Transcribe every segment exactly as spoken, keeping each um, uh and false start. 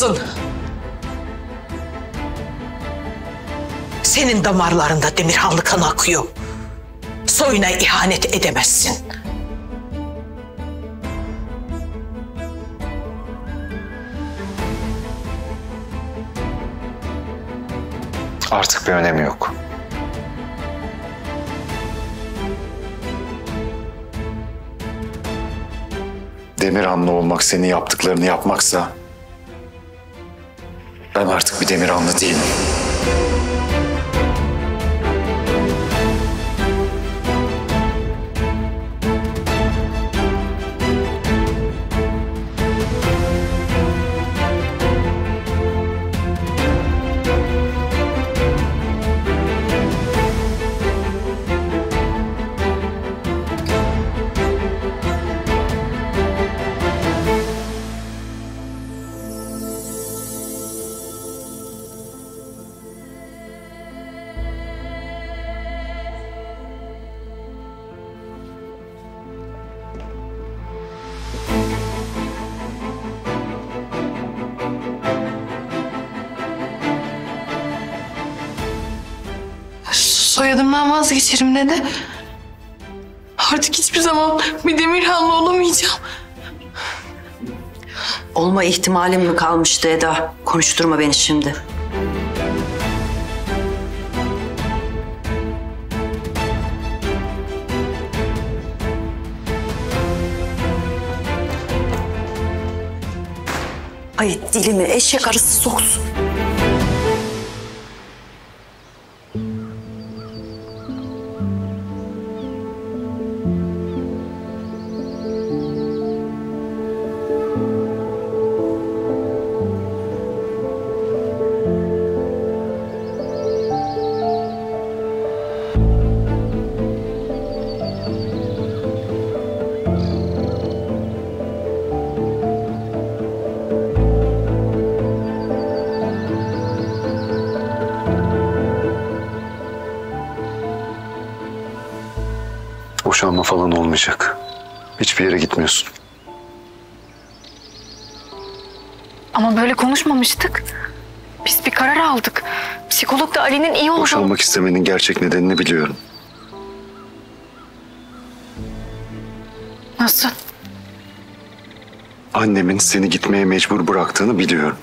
yapamazsın. Senin damarlarında Demirhanlı kan akıyor. Soyuna ihanet edemezsin. Artık bir önemi yok. Demirhanlı olmak senin yaptıklarını yapmaksa ben artık bir Demirhanlı değilim. Soyadımdan vazgeçerim dedi. Artık hiçbir zaman bir Demirhanlı olamayacağım. Olma ihtimalim mi kalmıştı Eda? Konuşturma beni şimdi. Ay dilimi eşek arısı soksun. Boşanma falan olmayacak. Hiçbir yere gitmiyorsun. Ama böyle konuşmamıştık. Biz bir karar aldık. Psikolog da Ali'nin iyi olduğunu... Boşanmak istemenin gerçek nedenini biliyorum. Nasıl? Annemin seni gitmeye mecbur bıraktığını biliyorum.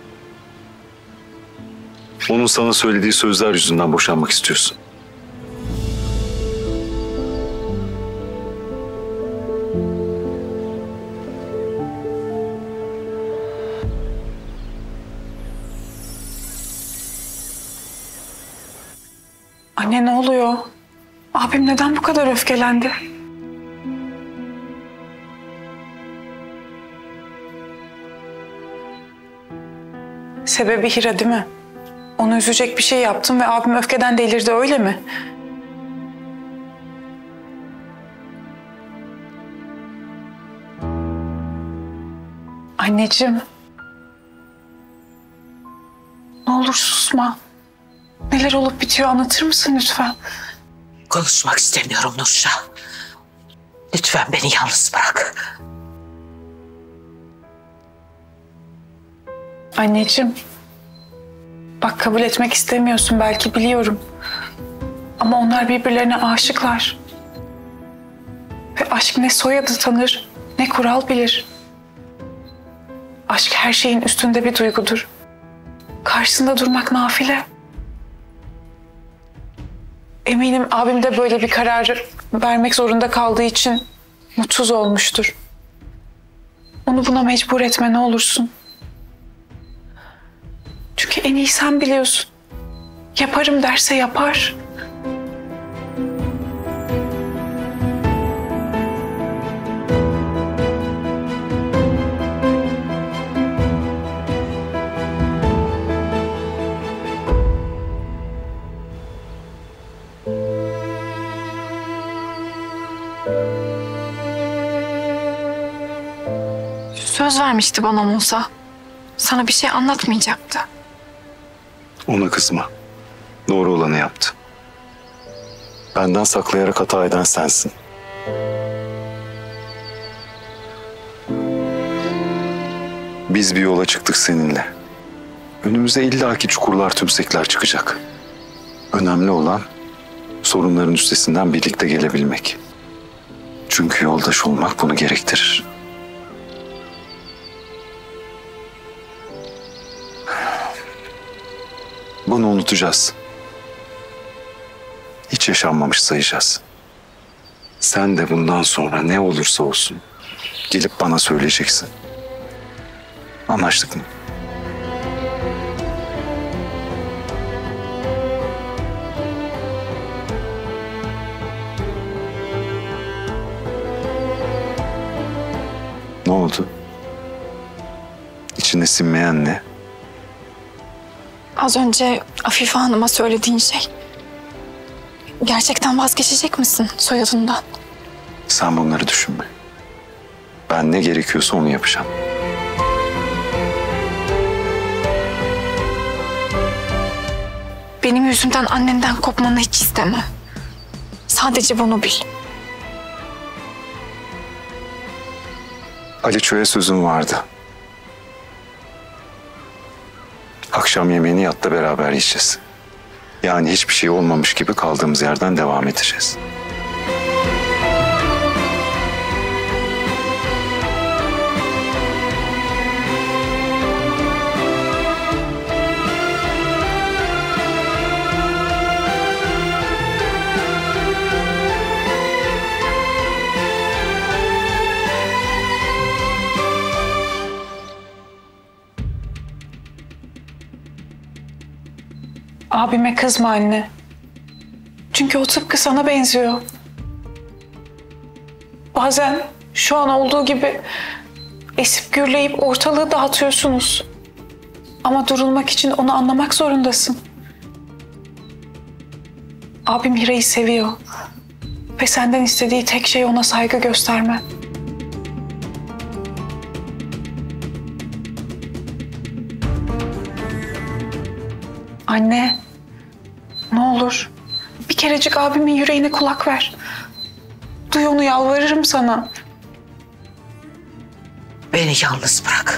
Onun sana söylediği sözler yüzünden boşanmak istiyorsun. Anne ne oluyor? Abim neden bu kadar öfkelendi? Sebebi Hira değil mi? Onu üzecek bir şey yaptım ve abim öfkeden delirdi, öyle mi? Anneciğim. Ne olur susma. Neler olup bitiyor anlatır mısın lütfen? Konuşmak istemiyorum Nurşah. Lütfen beni yalnız bırak. Anneciğim. Bak kabul etmek istemiyorsun belki, biliyorum. Ama onlar birbirlerine aşıklar. Ve aşk ne soyadı tanır, ne kural bilir. Aşk her şeyin üstünde bir duygudur. Karşısında durmak nafile. Eminim abim de böyle bir kararı vermek zorunda kaldığı için mutsuz olmuştur. Onu buna mecbur etme ne olursun. Çünkü en iyi sen biliyorsun. Yaparım derse yapar. Söz vermişti bana Musa. Sana bir şey anlatmayacaktı. Ona kızma. Doğru olanı yaptı. Benden saklayarak hata eden sensin. Biz bir yola çıktık seninle. Önümüze illaki çukurlar, tümsekler çıkacak. Önemli olan sorunların üstesinden birlikte gelebilmek. Çünkü yoldaş olmak bunu gerektirir. Bunu unutacağız. Hiç yaşanmamış sayacağız. Sen de bundan sonra ne olursa olsun gelip bana söyleyeceksin. Anlaştık mı? Ne oldu? İçine sinmeyen ne? Az önce Afife Hanım'a söylediğin şey. Gerçekten vazgeçecek misin soyadından? Sen bunları düşünme. Ben ne gerekiyorsa onu yapacağım. Benim yüzümden annenden kopmanı hiç istemem. Sadece bunu bil. Aliço'ya sözüm vardı. Akşam yemeğini yatta beraber yiyeceğiz. Yani hiçbir şey olmamış gibi kaldığımız yerden devam edeceğiz. Abime kızma anne. Çünkü o tıpkı sana benziyor. Bazen şu an olduğu gibi esip gürleyip ortalığı dağıtıyorsunuz. Ama durulmak için onu anlamak zorundasın. Abim Hira'yı seviyor. Ve senden istediği tek şey ona saygı göstermen. Anne, ne olur bir kerecik abimin yüreğine kulak ver. Duy onu, yalvarırım sana. Beni yalnız bırak.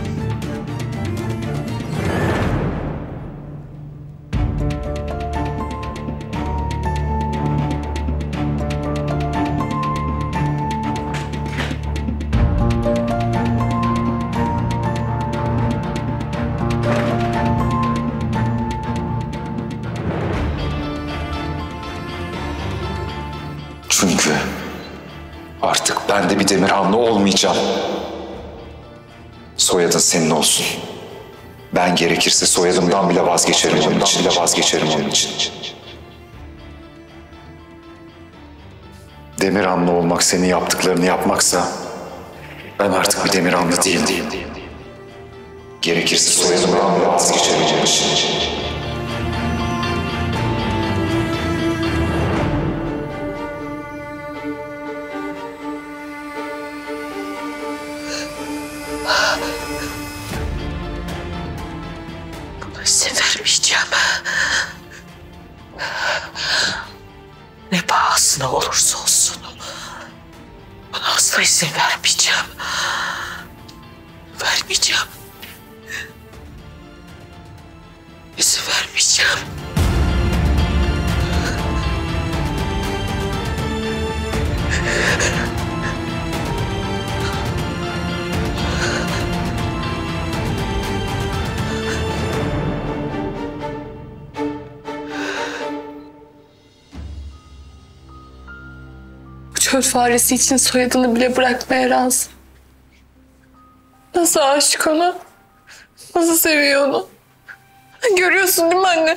Çünkü artık ben de bir Demirhanlı olmayacağım. Soyadın senin olsun. Ben gerekirse soyadımdan bile vazgeçerim onun için. bile vazgeçerim onun için. Demirhanlı olmak senin yaptıklarını yapmaksa ben artık bir Demirhanlı değilim. Gerekirse soyadımdan bile vazgeçerim onun için. Buna izin vermeyeceğim. Ne pahasına olursa olsun. Buna asla izin vermeyeceğim. Vermeyeceğim. İzin vermeyeceğim. Çöl faresi için soyadını bile bırakmaya razı. Nasıl aşık ona? Nasıl seviyor onu? Görüyorsun değil mi anne?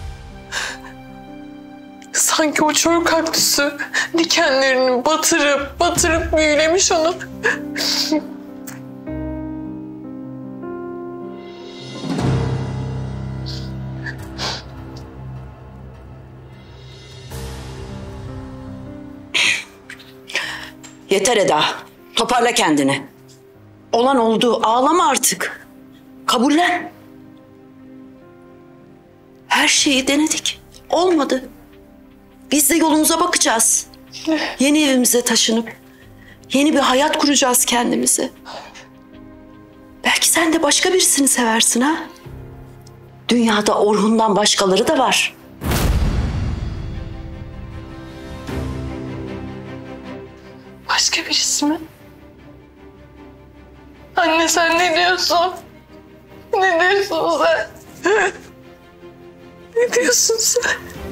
Sanki o çöl kaktüsü dikenlerini batırıp batırıp büyülemiş onu. Yeter Eda. Toparla kendini. Olan oldu. Ağlama artık. Kabullen. Her şeyi denedik. Olmadı. Biz de yolumuza bakacağız. Yeni evimize taşınıp yeni bir hayat kuracağız kendimize. Belki Belki sen de başka birisini seversin ha? Dünyada Orhun'dan başkaları da var. Başka birisi mi? Anne sen ne diyorsun? Ne diyorsun sen? Ne diyorsun sen?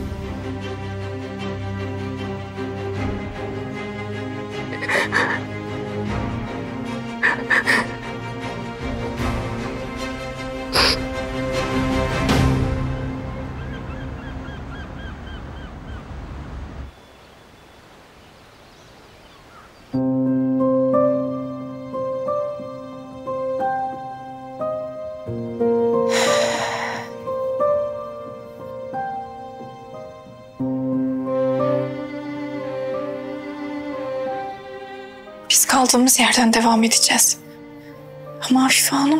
Biz kaldığımız yerden devam edeceğiz. Ama Afife Hanım...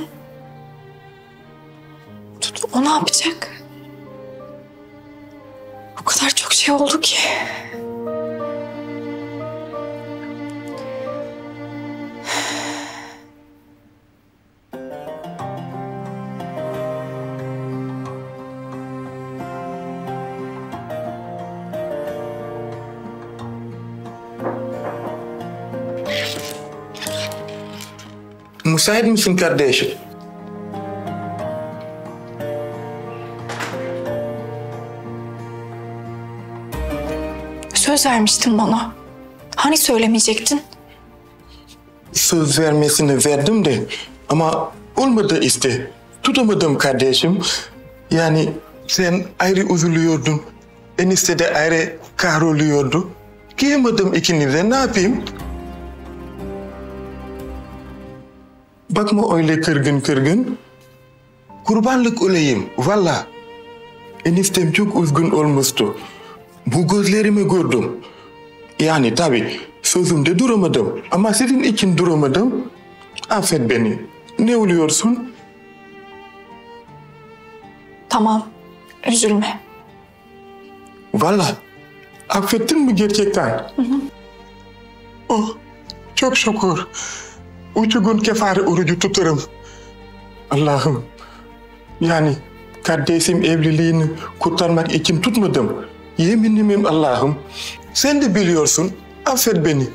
Tut, o ne yapacak? O kadar çok şey oldu ki. Müsait misin kardeşim? Söz vermiştin bana. Hani söylemeyecektin? Söz vermesini verdim de ama olmadı işte. Tutamadım kardeşim. Yani sen ayrı üzülüyordun. Enişte de ayrı kahroluyordu. Kıyamadım ikinize, ne yapayım? Bakma öyle kırgın kırgın. Kurbanlık olayım, valla. Eniştem çok üzgün olmuştu. Bu gözlerimi gördüm. Yani tabii sözümde duramadım. Ama sizin için duramadım. Affet beni. Ne oluyorsun? Tamam, üzülme. Valla. Affettin mi gerçekten? Hı hı. Oh, çok şükür. Üç gün kefare orucu tutarım. Allah'ım. Yani kardeşim evliliğini kurtarmak için tutmadım. Yeminimim Allah'ım. Sen de biliyorsun. Affet beni.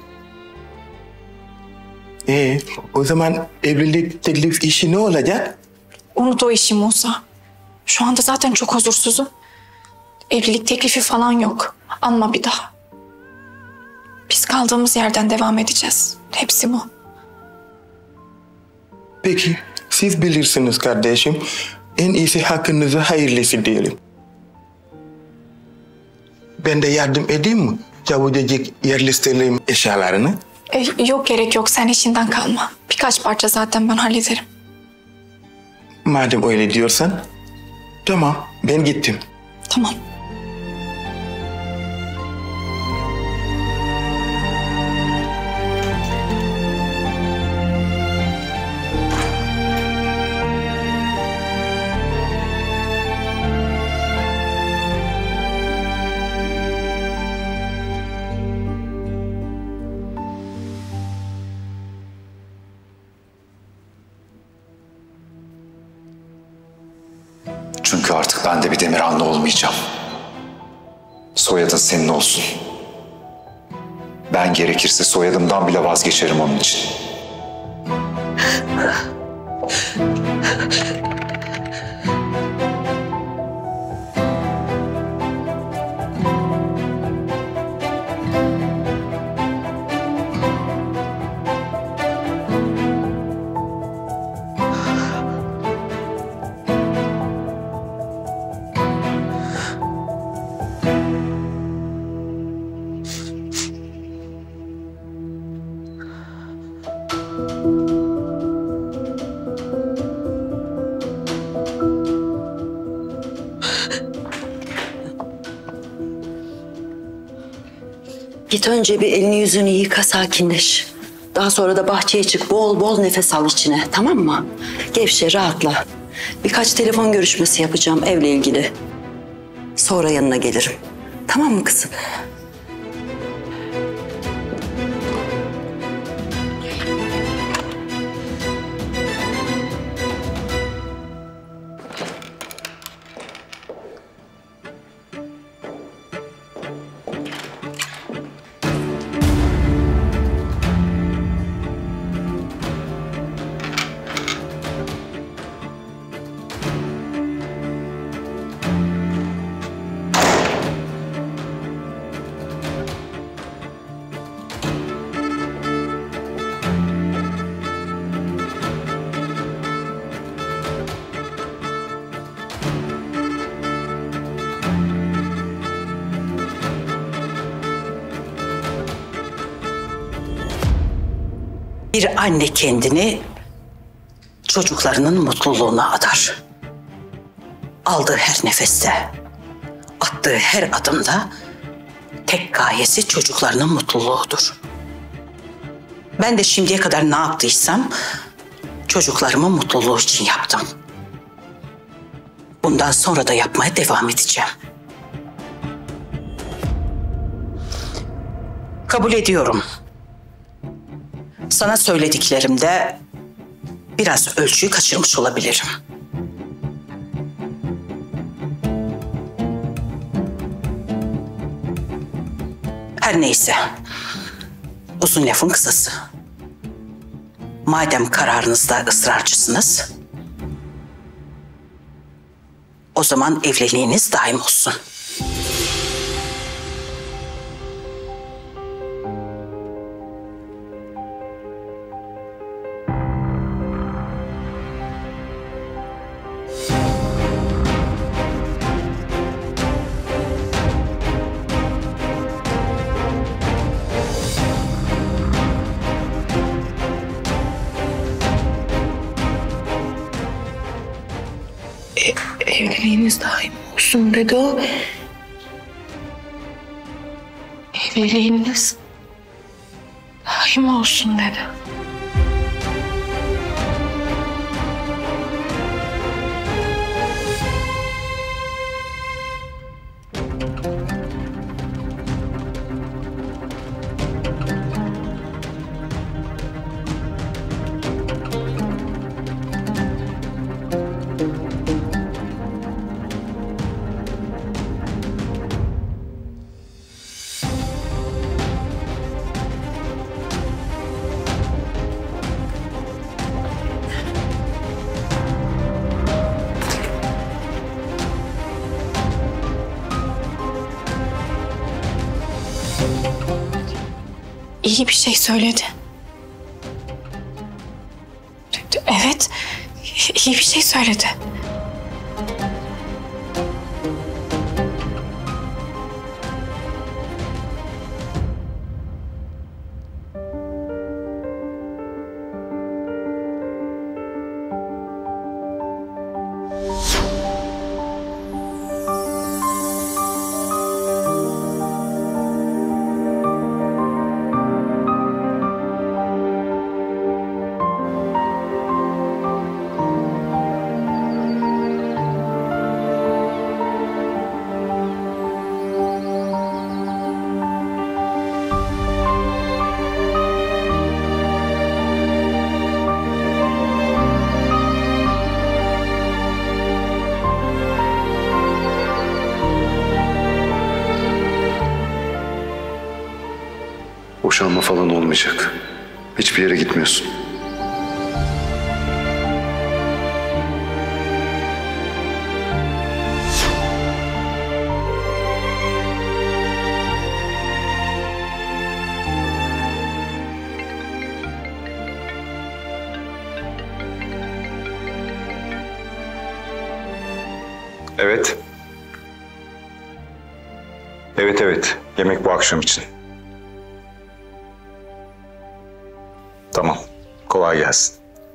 Ee, o zaman evlilik teklif işi ne olacak? Unut o işi Musa. Şu anda zaten çok huzursuzum. Evlilik teklifi falan yok. Anma bir daha. Biz kaldığımız yerden devam edeceğiz. Hepsi bu. Peki, siz bilirsiniz kardeşim. En iyisi hakkınıza hayırlısı diyelim. Ben de yardım edeyim mi? Çabucacık yerleştirelim eşyalarını. E, yok gerek yok. Sen işinden kalma. Birkaç parça zaten ben hallederim. Madem öyle diyorsan, tamam ben gittim. Tamam. Çünkü artık ben de bir Demirhanlı olmayacağım. Soyadın senin olsun. Ben gerekirse soyadımdan bile vazgeçerim onun için. Git önce bir elini yüzünü yıka, sakinleş. Daha sonra da bahçeye çık, bol bol nefes al içine, tamam mı? Gevşe, rahatla. Birkaç telefon görüşmesi yapacağım evle ilgili. Sonra yanına gelirim. Tamam mı kızım? Bir anne kendini çocuklarının mutluluğuna adar. Aldığı her nefeste, attığı her adımda tek gayesi çocuklarının mutluluğudur. Ben de şimdiye kadar ne yaptıysam çocuklarımın mutluluğu için yaptım. Bundan sonra da yapmaya devam edeceğim. Kabul ediyorum. Sana söylediklerimde biraz ölçüyü kaçırmış olabilirim. Her neyse. Uzun lafın kısası. Madem kararınızda ısrarcısınız, o zaman evliliğiniz daim olsun. Evliliğiniz daim olsun dedi o. Evliliğiniz daim olsun dedi. İyi bir şey söyledi. Evet, iyi bir şey söyledi. Boşanma falan olmayacak. Hiçbir yere gitmiyorsun. Evet. Evet evet. Yemek bu akşam için. Tamam. Kolay gelsin.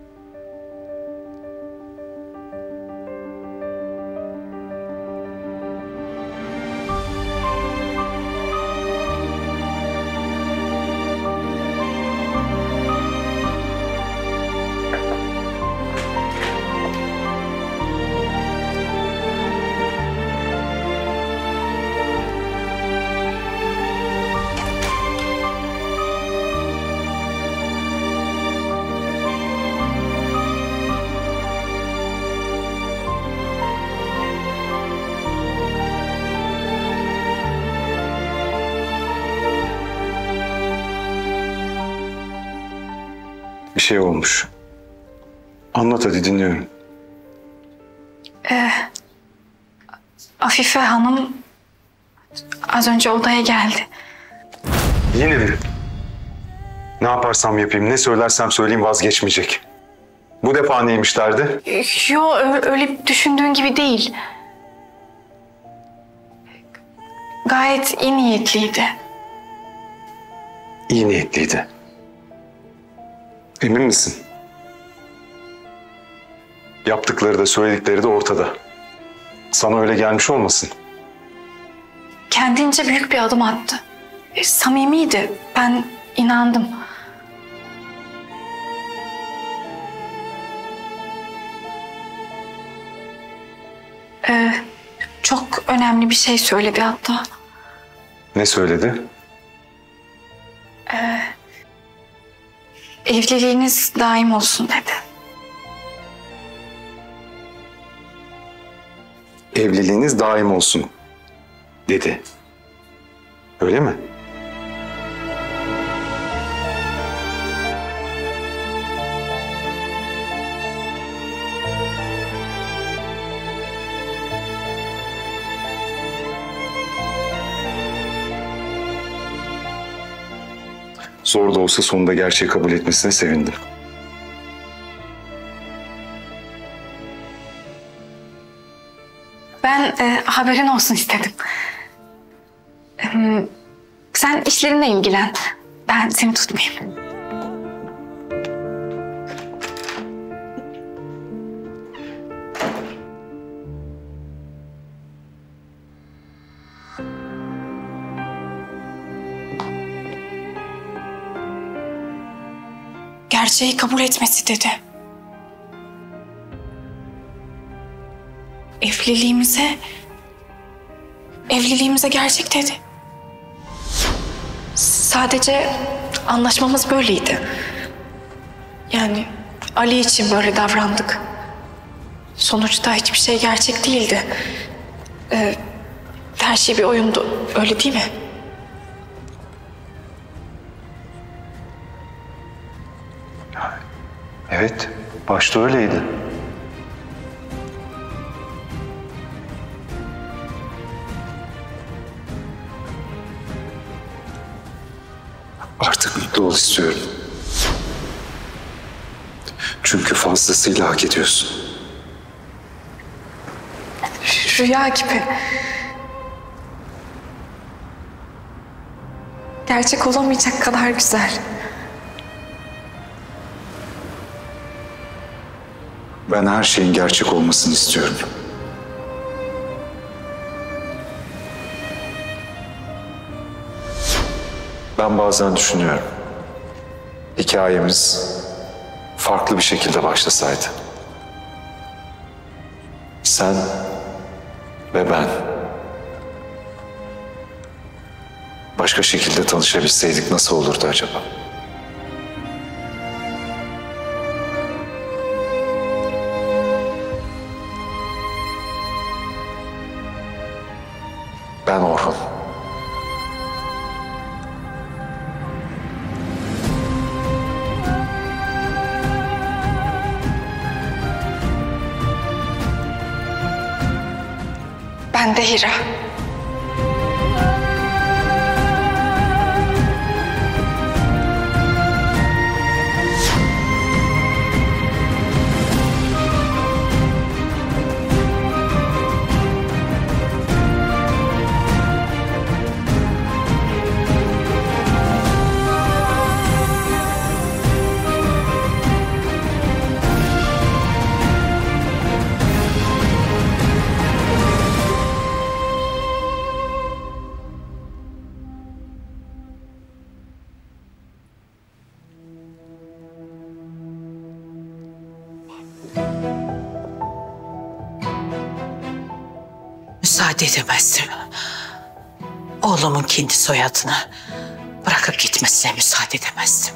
Bir şey olmuş. Anlat hadi, dinliyorum. Ee, Afife Hanım az önce odaya geldi. Yine mi? Ne yaparsam yapayım, ne söylersem söyleyeyim vazgeçmeyecek. Bu defa neymiş derdi? Yo, ö- öyle düşündüğün gibi değil. Gayet iyi niyetliydi. İyi niyetliydi. Emin misin? Yaptıkları da söyledikleri de ortada. Sana öyle gelmiş olmasın? Kendince büyük bir adım attı. E, samimiydi. Ben inandım. Ee, çok önemli bir şey söyledi hatta. Ne söyledi? Evliliğiniz daim olsun dedi. Evliliğiniz daim olsun dedi. Öyle mi? Zor da olsa sonunda gerçeği kabul etmesine sevindim. Ben e, haberin olsun istedim. Ee, sen işlerinle ilgilen. Ben seni tutmayayım. Gerçeği kabul etmesi dedi. Evliliğimize, evliliğimize gerçek dedi. Sadece anlaşmamız böyleydi. Yani Ali için böyle davrandık. Sonuçta hiçbir şey gerçek değildi. Ee, her şey bir oyundu, öyle değil mi? Evet, başta öyleydi. Artık mutlu ol istiyorum. Çünkü fazlasıyla hak ediyorsun. Rüya gibi. Gerçek olamayacak kadar güzel. Ben her şeyin gerçek olmasını istiyorum. Ben bazen düşünüyorum. Hikayemiz farklı bir şekilde başlasaydı. Sen ve ben başka şekilde tanışabilseydik nasıl olurdu acaba? Ben Orhun. Ben de Hira. Müsaade edemezdim. Oğlumun kendi soyadını bırakıp gitmesine müsaade edemezdim.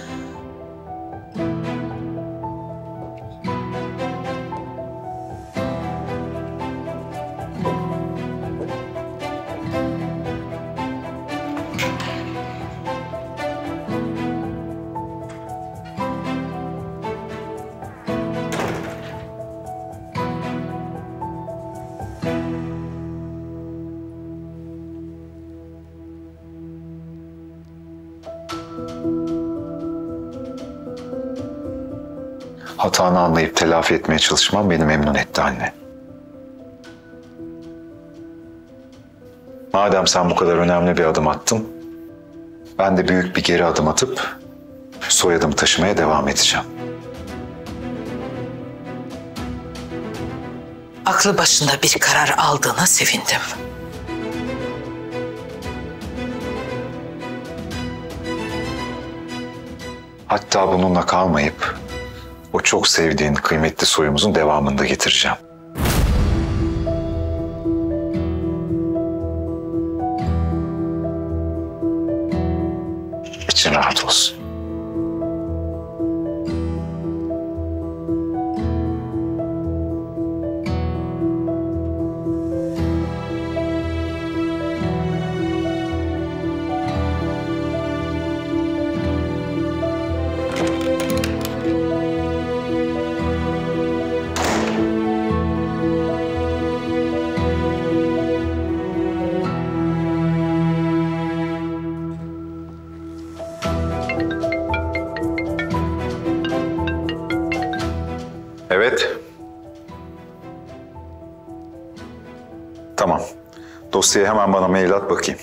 Hatanı anlayıp telafi etmeye çalışmam beni memnun etti anne. Madem sen bu kadar önemli bir adım attın, ben de büyük bir geri adım atıp Soyadımı taşımaya devam edeceğim. Aklı başında bir karar aldığına sevindim. Hatta bununla kalmayıp o çok sevdiğin kıymetli soyumuzun devamını da getireceğim. İçin rahat olsun. Evet. Tamam. Dosyayı hemen bana mail at bakayım.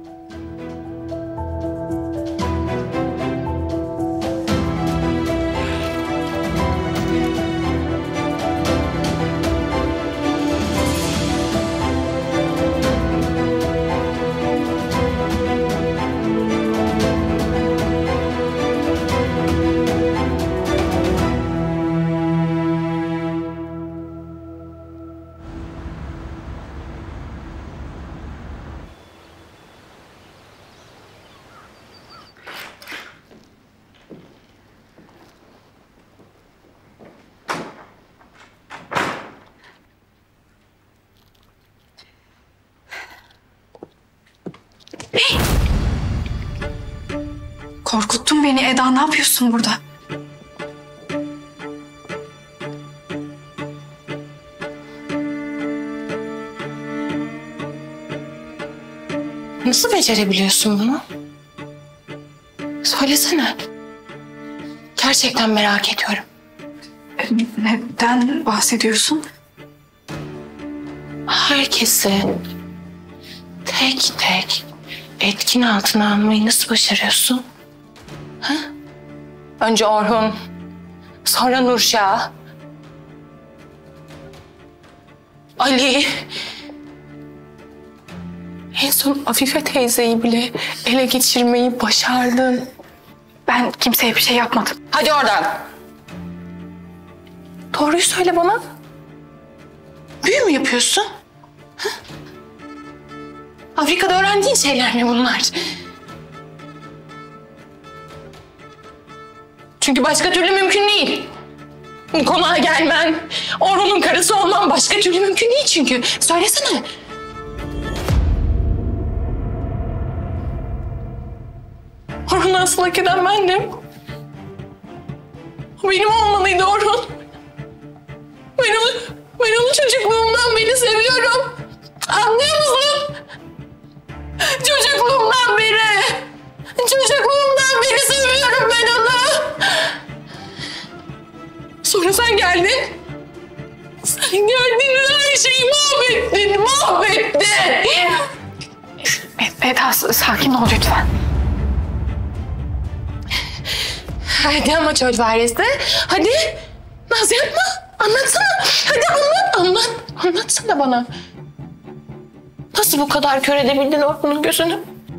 Korkuttun beni Eda. Ne yapıyorsun burada? Nasıl becerebiliyorsun bunu? Söylesene. Gerçekten merak ediyorum. Neden bahsediyorsun? Herkesi tek tek etkin altına almayı nasıl başarıyorsun? Ha? Önce Orhun, sonra Nurşah, Ali, en son Afife teyzeyi bile ele geçirmeyi başardın. Ben kimseye bir şey yapmadım. Hadi oradan. Doğruyu söyle bana. Büyü mü yapıyorsun? Ha? Afrika'da öğrendiğin şeyler mi bunlar? Çünkü başka türlü mümkün değil. Konağa gelmen, Orhun'un karısı olman başka türlü mümkün değil çünkü. Söylesene. Orhun'u asıl hak eden bendim. Benim olmalıydı Orhun. Ben onu, ben onu çocukluğumdan beri seviyorum. Anlıyor musun? Çocukluğumdan beri. Çocukluğumdan beri seviyorum ben onu. Sonra sen geldin. Sen geldin her şeyi mahvettin, mahvettin. Eda sakin ol lütfen. Hadi ama çölvaresi. Hadi. Naz yapma. Anlatsana. Hadi anlat, anlat. Anlatsana bana. Nasıl bu kadar kör edebildin Orhun'un gözünü?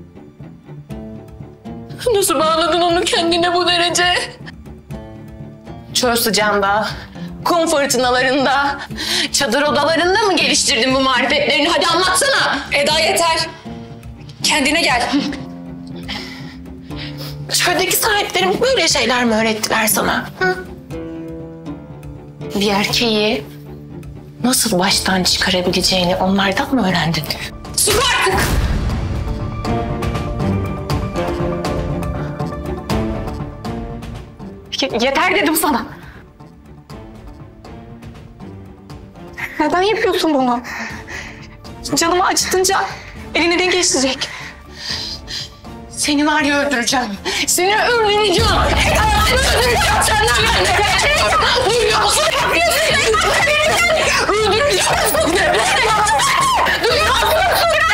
Nasıl bağladın onu kendine bu derece? Çöl sıcağında, kum fırtınalarında, çadır odalarında mı geliştirdin bu marifetlerini? Hadi anlatsana. Eda yeter. Kendine gel. Çöldeki sahiplerim böyle şeyler mi öğrettiler sana? Hı? Bir erkeği nasıl baştan çıkarabileceğini onlardan mı öğrendin? Sus artık! Yeter dedim sana. Neden yapıyorsun bunu? Canımı acıtınca eline denk geçecek. Seni var ya öldüreceğim. Seni öldüreceğim. Seni öldüreceğim. Senden ben de kaçıyorum. Duyuyor musun? Öldüreceğim. Duyuyor musun?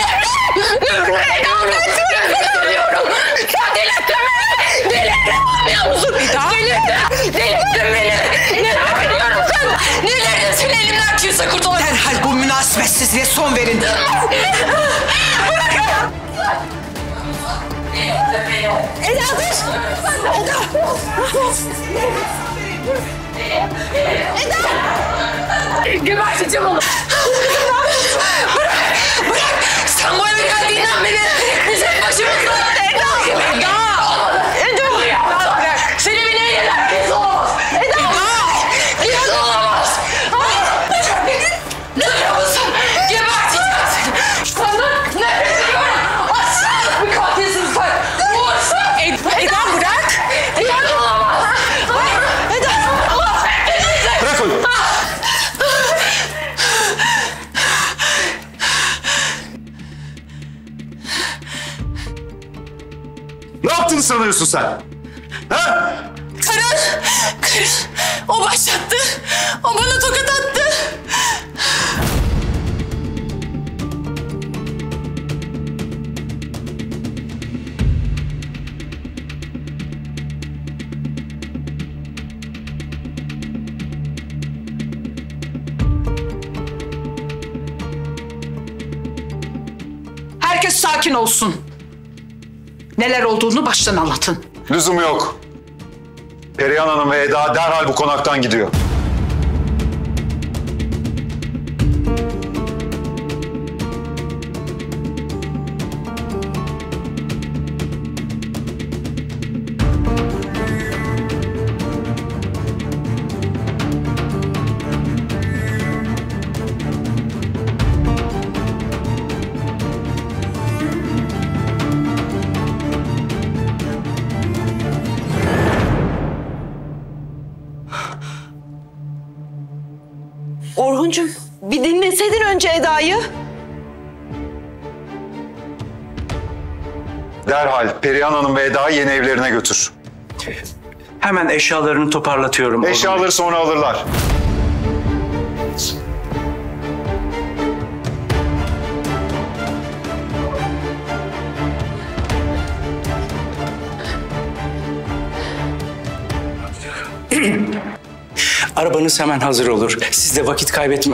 Nefret ediyorum. Nefret ediyorum. Sen delirtme beni. Delirtme beni. biliyor musun? Delirdin. Delirdin beni. Neler biliyorum sen? Nelerin seni elimden kimse kurtulamaz. Derhal bu münasebetsizliğe son verin. Eda dur. Eda. Eda. Geberteceğim onu. Bırak. Bırak. Sen bu eve geldiğinden beri bizim başımızda. Eda. Eda. Eda. Eda. Bırak. Seni bir neyle herkes olamaz. Eda. Eda. Hiç olamaz. Ne yapıyorsun? Geberteceğim seni. Senden nefret ediyorum. Aşağılık bir katilsin sen. Vursun. Eda. Eda bırak. Eda olamaz. Eda. Eda. Bırak onu. Ne yaptığını sanıyorsun sen? Ha? Karın. Karın. O başlattı. O bana tokat attı. Herkes sakin olsun. Neler olduğunu baştan anlatın. Lüzum yok. Perihan Hanım ve Eda derhal bu konaktan gidiyor. Orhuncuğum bir dinleseydin önce Eda'yı. Derhal Perihan Hanım ve Eda'yı yeni evlerine götür. Hemen eşyalarını toparlatıyorum. Eşyaları sonra alırlar. Arabanız hemen hazır olur. Siz de vakit kaybetme.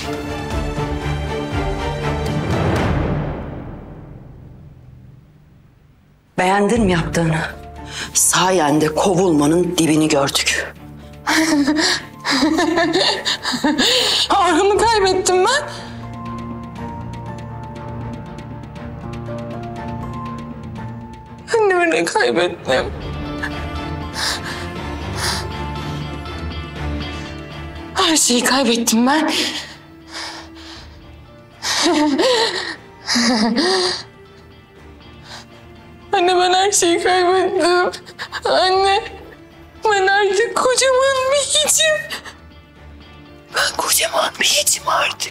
Beğendin mi yaptığını? Sayende kovulmanın dibini gördük. Orhan'ı kaybettim ben. Annemi de kaybettim. Her şeyi kaybettim ben. Anne ben her şeyi kaybettim. Anne ben artık kocaman bir hiçim. Ben kocaman bir hiçim artık.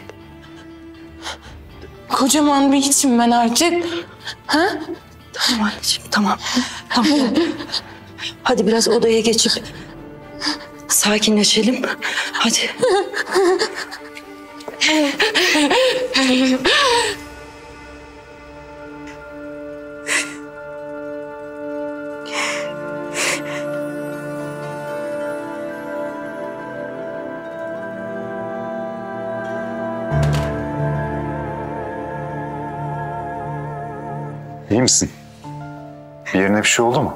Kocaman bir hiçim ben artık. Ha? Tamam anneciğim tamam. Tamam. Hadi biraz odaya geçip sakinleşelim. Hadi. İyi misin? Bir yerine bir şey oldu mu?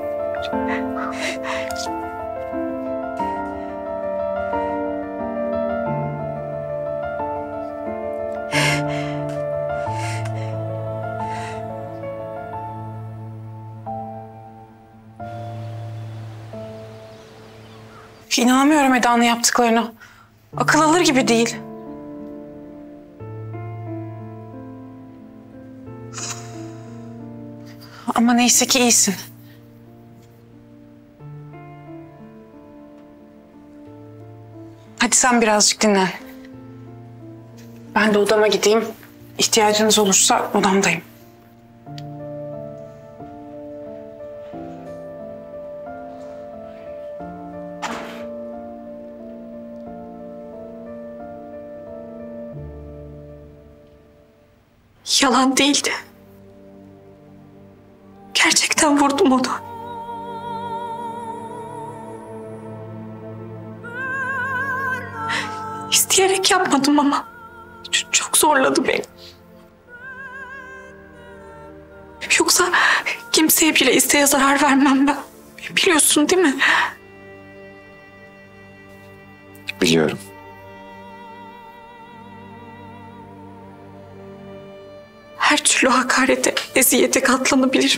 İnanamıyorum Eda'nın yaptıklarına. Akıl alır gibi değil. Ama neyse ki iyisin. Hadi sen birazcık dinlen. Ben de odama gideyim. İhtiyacınız olursa odamdayım. Yalan değildi. Gerçekten vurdum onu. İsteyerek yapmadım ama ç- çok zorladı beni. Yoksa kimseye bile isteye zarar vermem ben. Biliyorsun değil mi? Biliyorum. Her türlü hakarete, eziyete katlanabilirim.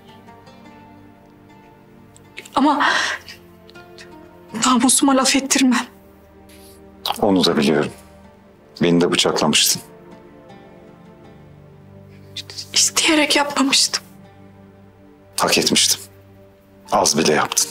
Ama namusuma laf ettirmem. Onu da biliyorum. Beni de bıçaklamıştın. İsteyerek yapmamıştım. Hak etmiştim. Az bile yaptın.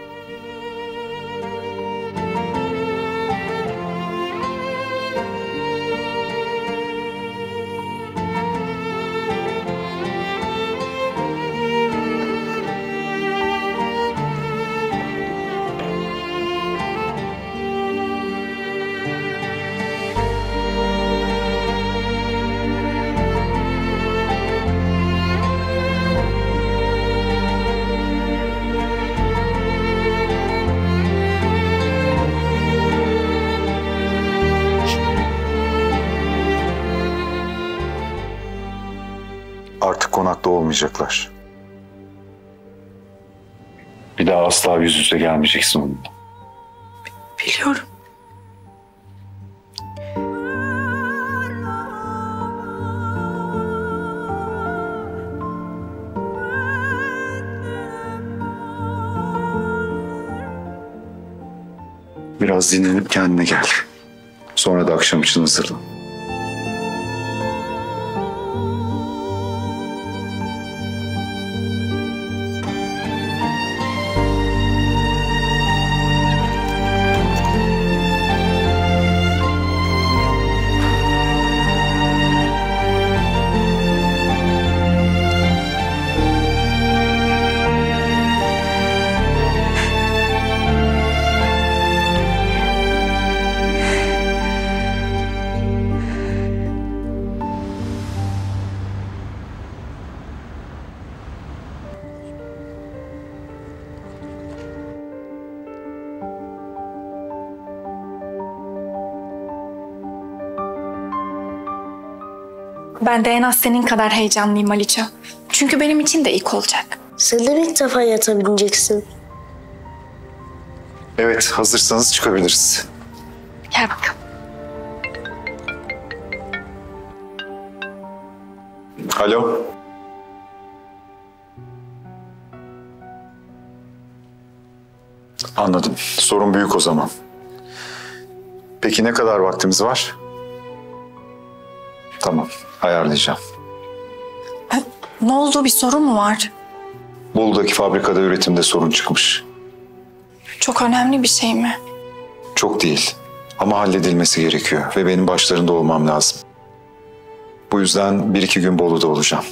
Artık konakta olmayacaklar. Bir daha asla yüz yüze gelmeyeceksin onunla. Biliyorum. Biraz dinlenip kendine gel. Sonra da akşam için hazırlan. Ben de en az senin kadar heyecanlıyım Aliço. Çünkü benim için de ilk olacak. Sen de ilk defa yata bineceksin. Evet, hazırsanız çıkabiliriz. Gel bakalım. Alo. Anladım. Sorun büyük o zaman. Peki ne kadar vaktimiz var? Tamam, ayarlayacağım. Ha, ne oldu? Bir sorun mu var? Bolu'daki fabrikada üretimde sorun çıkmış. Çok önemli bir şey mi? Çok değil ama halledilmesi gerekiyor ve benim başlarında olmam lazım. Bu yüzden bir iki gün Bolu'da olacağım.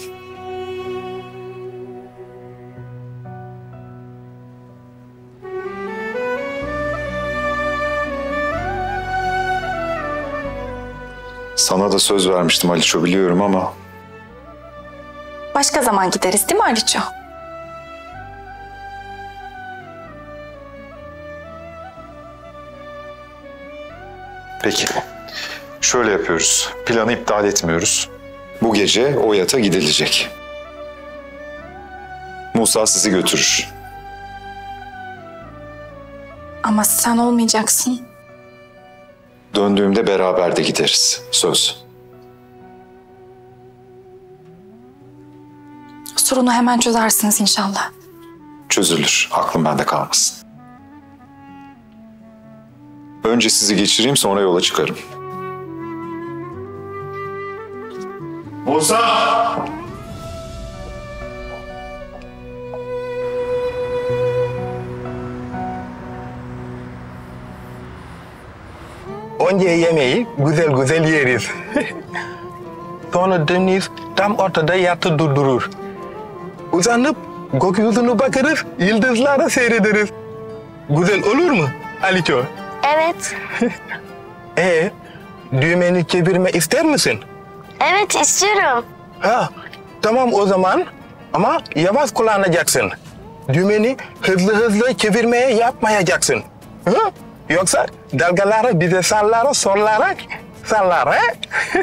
Sana da söz vermiştim Aliço, biliyorum ama... Başka zaman gideriz değil mi Aliço? Peki. Şöyle yapıyoruz. Planı iptal etmiyoruz. Bu gece o yata gidilecek. Musa sizi götürür. Ama sen olmayacaksın. Döndüğümde beraber de gideriz. Söz. Sorunu hemen çözersiniz inşallah. Çözülür. Aklım bende kalmasın. Önce sizi geçireyim, sonra yola çıkarım. Musa! Önce yemeği güzel güzel yeriz. Sonra Deniz tam ortada yattı durdurur. Uzanıp gökyüzüne bakarız, yıldızları seyrederiz. Güzel olur mu Aliço? Evet. Ee, düğmeni çevirme ister misin? Evet istiyorum. Ha, tamam o zaman. Ama yavaş kullanacaksın. Düğmeni hızlı hızlı çevirmeye yapmayacaksın. Ha? Yoksa dalgaları bize salları sollarak sallar he?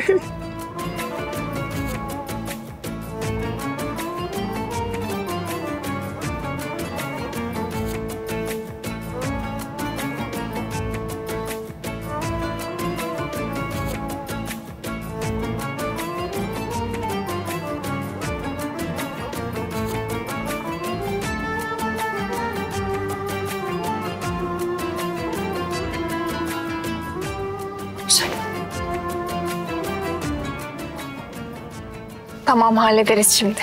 Tamam, hallederiz şimdi.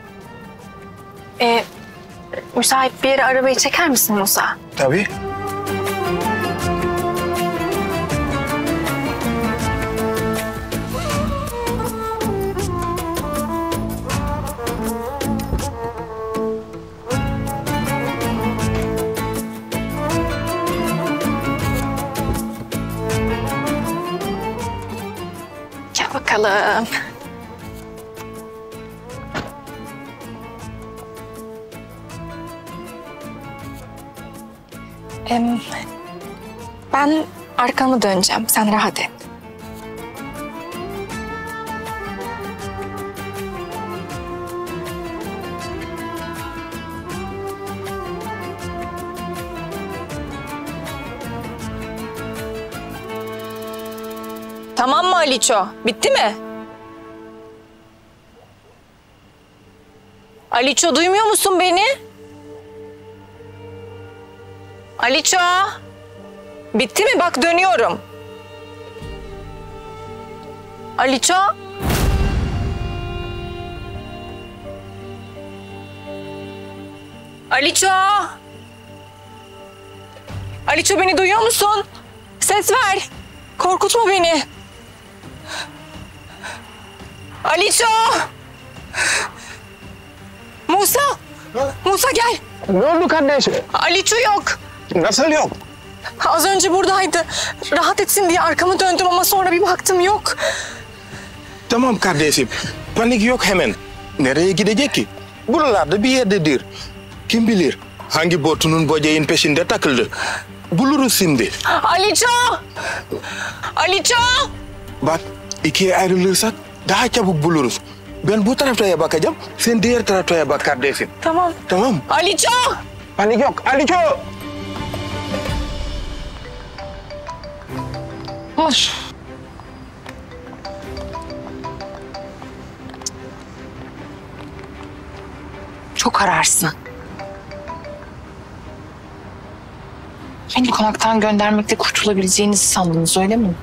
Ee, müsait bir yere arabayı çeker misin Musa? Tabii. Gel bakalım. Em, ben arkamı döneceğim. Sen rahat et. Tamam mı Aliço? Bitti mi? Aliço duymuyor musun beni? Aliço. Bitti mi? Bak dönüyorum. Aliço. Aliço. Aliço beni duyuyor musun? Ses ver. Korkutma beni. Aliço. Musa. Musa gel. Ne oldu kardeşim? Aliço yok. Nasıl yok? Az önce buradaydı. Rahat etsin diye arkamı döndüm ama sonra bir baktım yok. Tamam kardeşim. Panik yok hemen. Nereye gidecek ki? Buralarda bir yerdedir. Kim bilir hangi botunun böceğin peşinde takıldı. Buluruz şimdi. Aliço! Aliço! Bak ikiye ayrılırsak daha çabuk buluruz. Ben bu taraftaya bakacağım. Sen diğer taraftaya bak kardeşim. Tamam. Tamam. Aliço! Panik yok. Aliço! Hoş. Çok kararsın. Beni konaktan göndermekle kurtulabileceğinizi sandınız öyle mi?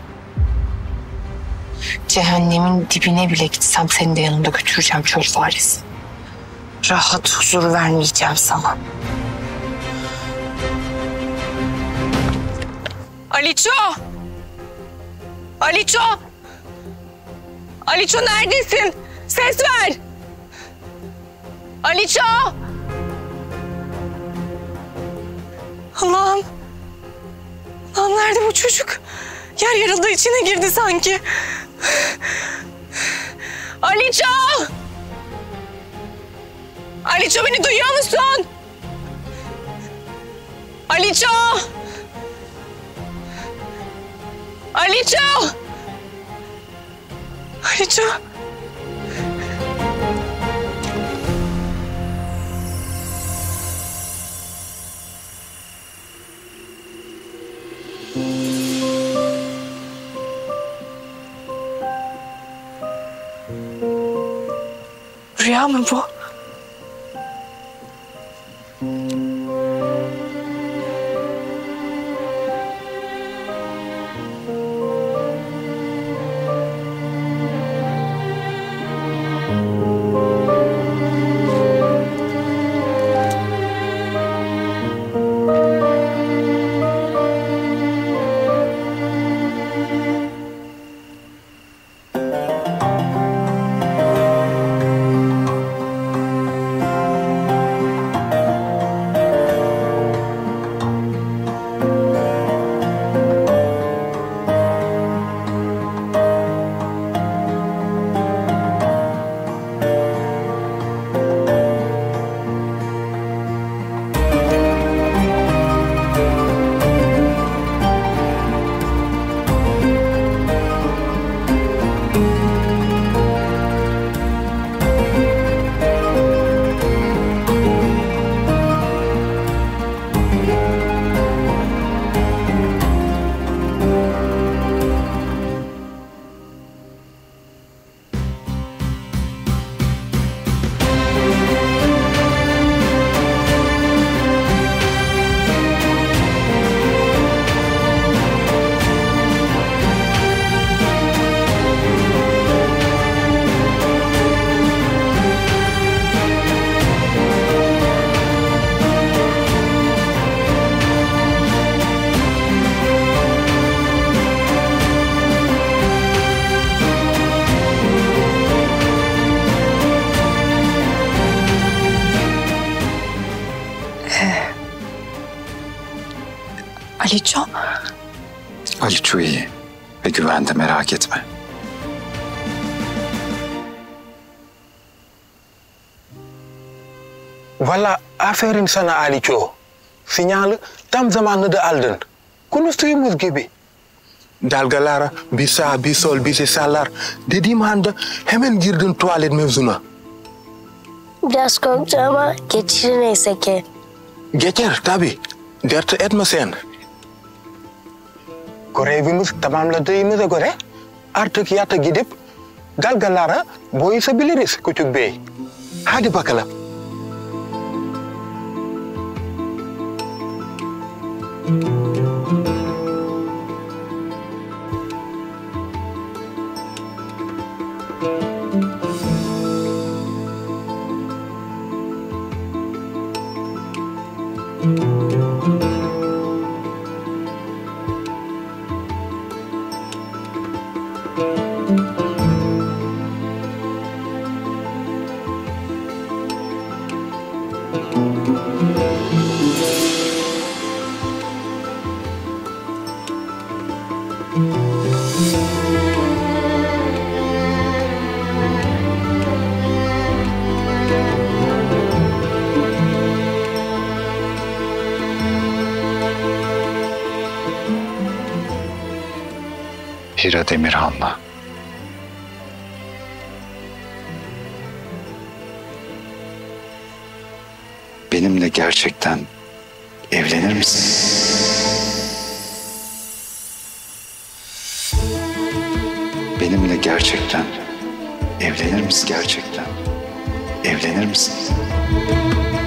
Cehennemin dibine bile gitsem seni de yanımda götüreceğim çöl faresi. Rahat huzur vermeyeceğim sana. Aliço! Aliço! Aliço neredesin? Ses ver! Aliço! Allah'ım! Allah'ım nerede bu çocuk? Yer yarıldı, içine girdi sanki. Aliço! Aliço beni duyuyor musun? Aliço! Aliço! Aliço! Rüya mı bu? Aliço? Aliço iyi ve güvende, merak etme. Wala aferin sana Aliço. Sinyal tam zamanında aldın. Konuştuğumuz gibi. Dalgalara bir sağ bir sol bir sağlar. Dediğim anda hemen girdin tuvalet mevzuna. Biraz korktu ama geçirir neyse ki. Geçer tabii. Dert etme sen. Görevimiz tamamladığımıza göre artık yata gidip dalgalara boyayabiliriz küçük bey. Hadi bakalım. Hira Demirhan'la. Benimle gerçekten evlenir misin? Benimle gerçekten evlenir misin? Gerçekten evlenir misin?